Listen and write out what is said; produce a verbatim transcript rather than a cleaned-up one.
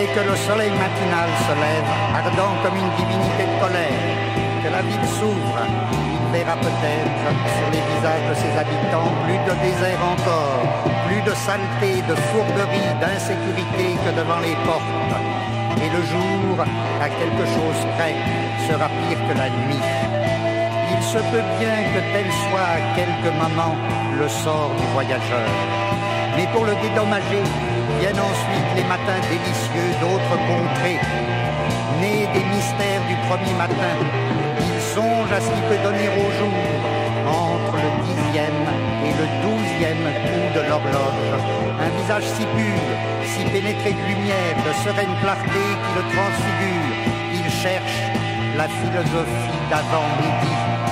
que le soleil matinal se lève, ardent comme une divinité de colère, que la ville s'ouvre, il verra peut-être sur les visages de ses habitants plus de désert encore, plus de saleté, de fourberie, d'insécurité que devant les portes. Et le jour, à quelque chose près, sera pire que la nuit. Il se peut bien que tel soit à quelques moments le sort du voyageur. Mais pour le dédommager, viennent ensuite les matins délicieux d'autres contrées. Nés des mystères du premier matin, ils songent à ce qui peut donner au jour, entre le dixième et le douzième coup de l'horloge. Un visage si pur, si pénétré de lumière, de sereine clarté qui le transfigure. Il cherche la philosophie d'avant midi.